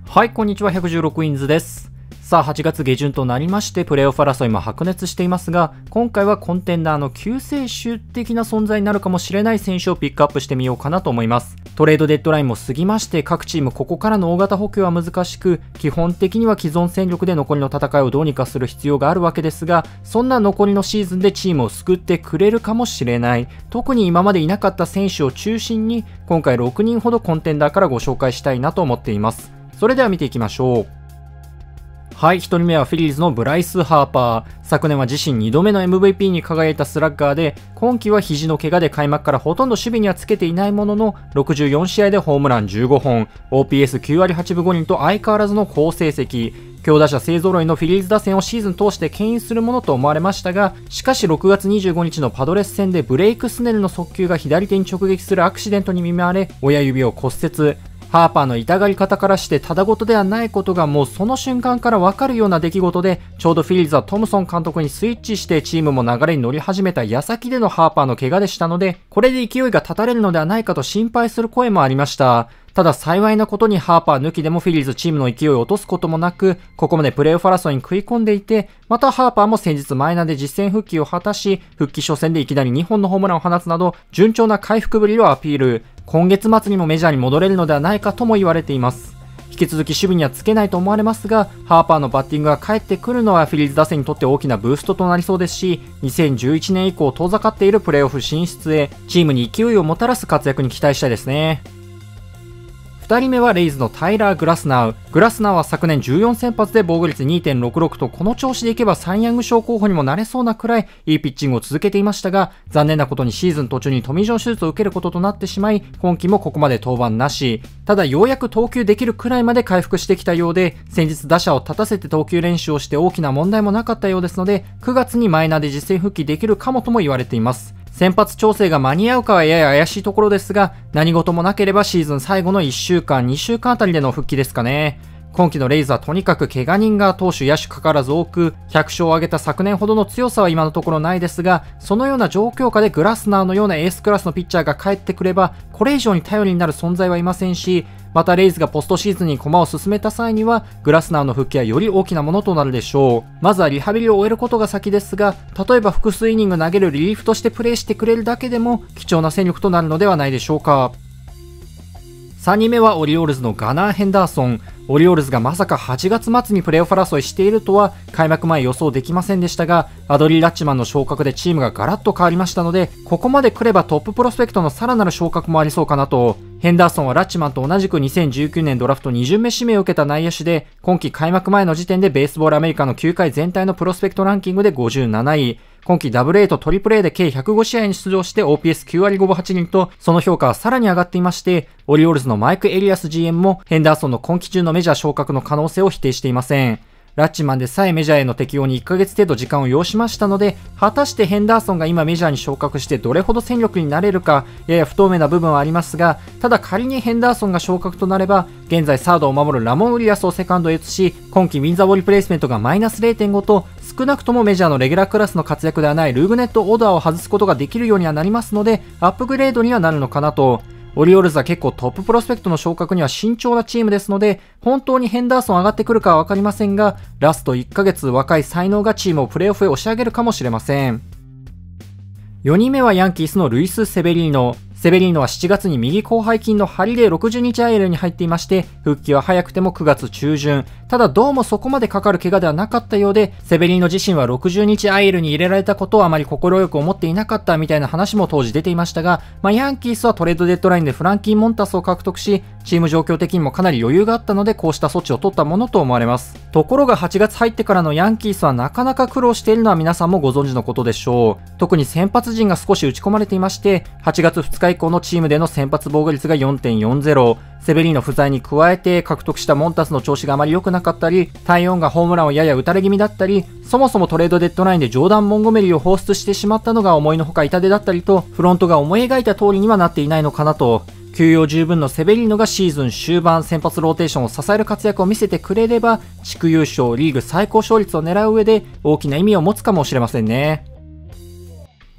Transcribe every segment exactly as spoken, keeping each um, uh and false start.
はい、こんにちは。ひゃくじゅうろくウィンズです。さあ、はちがつ下旬となりまして、プレーオフ争いも白熱していますが、今回はコンテンダーの救世主的な存在になるかもしれない選手をピックアップしてみようかなと思います。トレードデッドラインも過ぎまして、各チームここからの大型補強は難しく、基本的には既存戦力で残りの戦いをどうにかする必要があるわけですが、そんな残りのシーズンでチームを救ってくれるかもしれない、特に今までいなかった選手を中心に、今回ろくにんほどコンテンダーからご紹介したいなと思っています。それでは見ていきましょう。はい、ひとりめはフィリーズのブライス・ハーパー。昨年は自身にどめの エムブイピー に輝いたスラッガーで、今季は肘の怪我で開幕からほとんど守備にはつけていないものの、ろくじゅうよんしあいでホームランじゅうごほん、オーピーエスきゅうわりはちぶごりんと相変わらずの好成績。強打者勢揃いのフィリーズ打線をシーズン通して牽引するものと思われましたが、しかしろくがつにじゅうごにちのパドレス戦でブレイクスネルの速球が左手に直撃するアクシデントに見舞われ、親指を骨折。ハーパーの痛がり方からしてただごとではないことがもうその瞬間からわかるような出来事で、ちょうどフィリーズはトムソン監督にスイッチしてチームも流れに乗り始めた矢先でのハーパーの怪我でしたので、これで勢いが断たれるのではないかと心配する声もありました。ただ幸いなことにハーパー抜きでもフィリーズチームの勢いを落とすこともなく、ここまでプレーオフ争いに食い込んでいて、またハーパーも先日マイナーで実戦復帰を果たし、復帰初戦でいきなりにほんのホームランを放つなど、順調な回復ぶりをアピール。今月末にもメジャーに戻れるのではないかとも言われています。引き続き守備にはつけないと思われますが、ハーパーのバッティングが返ってくるのはフィリーズ打線にとって大きなブーストとなりそうですし、にせんじゅういちねん以降遠ざかっているプレーオフ進出へ、チームに勢いをもたらす活躍に期待したいですね。ふたりめはレイズのタイラー・グラスナウ。グラスナウは昨年じゅうよんせんぱつで防御率 にてんろくろく とこの調子でいけばサイ・ヤング賞候補にもなれそうなくらいいいピッチングを続けていましたが、残念なことにシーズン途中にトミー・ジョン手術を受けることとなってしまい、今季もここまで登板なし。ただようやく投球できるくらいまで回復してきたようで、先日打者を立たせて投球練習をして大きな問題もなかったようですので、くがつにマイナーで実戦復帰できるかもとも言われています。先発調整が間に合うかはやや怪しいところですが、何事もなければシーズン最後のいっしゅうかん、にしゅうかんあたりでの復帰ですかね。今季のレイズはとにかく怪我人が投手野手かからず多く、ひゃくしょうを挙げた昨年ほどの強さは今のところないですが、そのような状況下でグラスナーのようなエースクラスのピッチャーが帰ってくれば、これ以上に頼りになる存在はいませんし、またレイズがポストシーズンに駒を進めた際には、グラスナーの復帰はより大きなものとなるでしょう。まずはリハビリを終えることが先ですが、例えば複数イニング投げるリリーフとしてプレーしてくれるだけでも貴重な戦力となるのではないでしょうか。さんにんめはオリオールズのガナー・ヘンダーソン。オリオールズがまさかはちがつまつにプレーオフ争いしているとは開幕前予想できませんでしたが、アドリー・ラッチマンの昇格でチームがガラッと変わりましたので、ここまで来ればトッププロスペクトのさらなる昇格もありそうかなと。ヘンダーソンはラッチマンと同じくにせんじゅうきゅうねんドラフトに巡目指名を受けた内野手で、今季開幕前の時点でベースボールアメリカのきゅうかい全体のプロスペクトランキングでごじゅうなない。今季ダブルエーとトリプルエーで計ひゃくごしあいに出場して オーピーエスきゅうわりごぶはちりんと、その評価はさらに上がっていまして、オリオールズのマイク・エリアス ジーエム もヘンダーソンの今季中のメジャー昇格の可能性を否定していません。ラッチマンでさえメジャーへの適応にいっかげつ程度時間を要しましたので、果たしてヘンダーソンが今メジャーに昇格してどれほど戦力になれるか、やや不透明な部分はありますが、ただ仮にヘンダーソンが昇格となれば、現在サードを守るラモン・ウリアスをセカンドへ移し、今季ウィンザボーリプレイスメントがマイナス れいてんご と、少なくともメジャーのレギュラークラスの活躍ではないルーグネット・オーダーを外すことができるようにはなりますので、アップグレードにはなるのかなと。オリオールズは結構トッププロスペクトの昇格には慎重なチームですので、本当にヘンダーソン上がってくるかはわかりませんが、ラストいっかげつ若い才能がチームをプレーオフへ押し上げるかもしれません。よにんめはヤンキースのルイス・セベリーノ。セベリーノはしちがつに右広背筋の張りでろくじゅうにちアイエルに入っていまして、復帰は早くてもくがつちゅうじゅん。ただどうもそこまでかかる怪我ではなかったようで、セベリーノ自身はろくじゅうにちアイエルに入れられたことをあまり快く思っていなかったみたいな話も当時出ていましたが、まあ、ヤンキースはトレードデッドラインでフランキー・モンタスを獲得し、チーム状況的にもかなり余裕があったのでこうした措置を取ったものと思われます。ところがはちがつ入ってからのヤンキースはなかなか苦労しているのは皆さんもご存知のことでしょう。特に先発陣が少し打ち込まれていまして、はちがつふつか以降のチームでの先発防御率が よんてんよんゼロ、セベリーノ不在に加えて獲得したモンタスの調子があまり良くなかったり、タイオンがホームランをやや打たれ気味だったり、そもそもトレードデッドラインでジョーダン・モンゴメリーを放出してしまったのが思いのほか痛手だったりと、フロントが思い描いた通りにはなっていないのかなと。休養十分のセベリーノがシーズン終盤先発ローテーションを支える活躍を見せてくれれば、地区優勝、リーグ最高勝率を狙う上で大きな意味を持つかもしれませんね。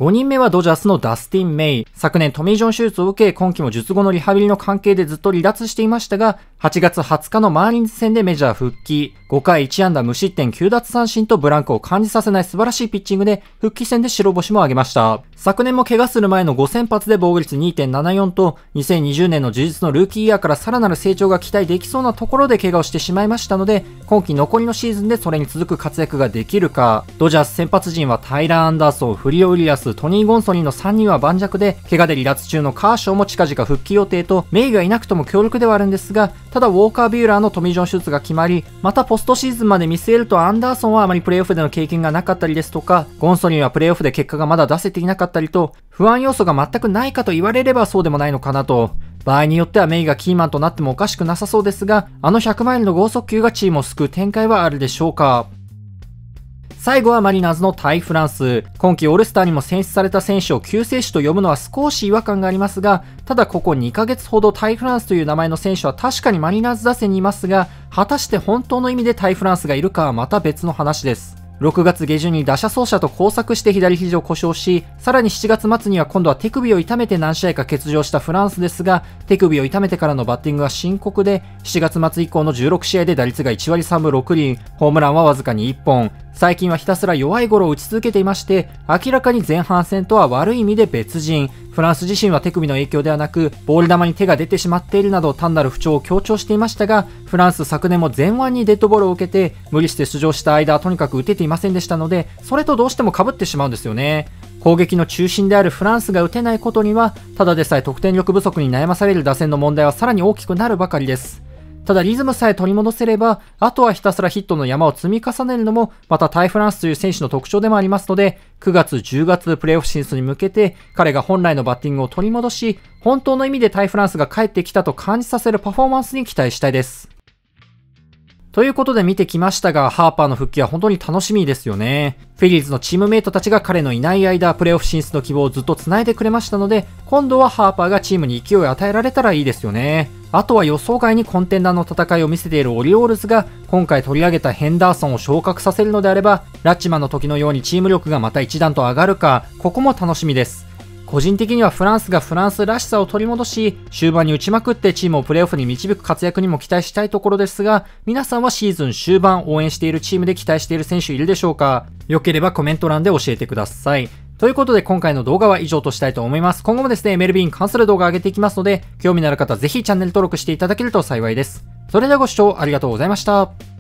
ごにんめはドジャースのダスティン・メイ。昨年トミー・ジョン手術を受け、今季も術後のリハビリの関係でずっと離脱していましたが、はちがつはつかのマーリンズ戦でメジャー復帰。ごかいいち安打無失点きゅう奪三振とブランクを感じさせない素晴らしいピッチングで、復帰戦で白星も挙げました。昨年も怪我する前のご先発で防御率 にてんななよん と、にせんにじゅうねんの充実のルーキーイヤーからさらなる成長が期待できそうなところで怪我をしてしまいましたので、今季残りのシーズンでそれに続く活躍ができるか。ドジャース先発陣はタイラー・アンダーソン、フリオ・ウリアス、トニー・ゴンソリーのさんにんは盤石で、怪我で離脱中のカーショーも近々復帰予定と、メイがいなくとも強力ではあるんですが、ただウォーカー・ビューラーのトミー・ジョン手術が決まり、またポストシーズンまで見据えるとアンダーソンはあまりプレーオフでの経験がなかったりですとか、ゴンソリーはプレーオフで結果がまだ出せていなかったりと、不安要素が全くないかと言われればそうでもないのかなと。場合によってはメイがキーマンとなってもおかしくなさそうですが、あのひゃくマイルの剛速球がチームを救う展開はあるでしょうか。最後はマリナーズのタイ・フランス。今季オールスターにも選出された選手を救世主と呼ぶのは少し違和感がありますが、ただここにかげつほどタイ・フランスという名前の選手は確かにマリナーズ打線にいますが、果たして本当の意味でタイ・フランスがいるかはまた別の話です。ろくがつ下旬に打者走者と交錯して左肘を故障し、さらにしちがつ末には今度は手首を痛めて何試合か欠場したフランスですが、手首を痛めてからのバッティングは深刻で、しちがつ末以降のじゅうろくしあいで打率がいちわりさんぶろくりん、ホームランはわずかにいっぽん。最近はひたすら弱いゴロを打ち続けていまして、明らかに前半戦とは悪い意味で別人。フランス自身は手首の影響ではなく、ボール球に手が出てしまっているなど単なる不調を強調していましたが、フランス昨年も前腕にデッドボールを受けて、無理して出場した間はとにかく打てていませんでしたので、それとどうしても被ってしまうんですよね。攻撃の中心であるフランスが打てないことには、ただでさえ得点力不足に悩まされる打線の問題はさらに大きくなるばかりです。ただリズムさえ取り戻せれば、あとはひたすらヒットの山を積み重ねるのも、またタイ・フランスという選手の特徴でもありますので、くがつ、じゅうがつプレーオフ進出に向けて、彼が本来のバッティングを取り戻し、本当の意味でタイ・フランスが帰ってきたと感じさせるパフォーマンスに期待したいです。ということで見てきましたが、ハーパーの復帰は本当に楽しみですよね。フィリーズのチームメイトたちが彼のいない間、プレーオフ進出の希望をずっと繋いでくれましたので、今度はハーパーがチームに勢いを与えられたらいいですよね。あとは予想外にコンテンダーの戦いを見せているオリオールズが、今回取り上げたヘンダーソンを昇格させるのであれば、ラッチマンの時のようにチーム力がまた一段と上がるか、ここも楽しみです。個人的にはフランスがフランスらしさを取り戻し、終盤に打ちまくってチームをプレーオフに導く活躍にも期待したいところですが、皆さんはシーズン終盤応援しているチームで期待している選手いるでしょうか？よければコメント欄で教えてください。ということで今回の動画は以上としたいと思います。今後もですね、エムエルビー に関する動画を上げていきますので、興味のある方はぜひチャンネル登録していただけると幸いです。それではご視聴ありがとうございました。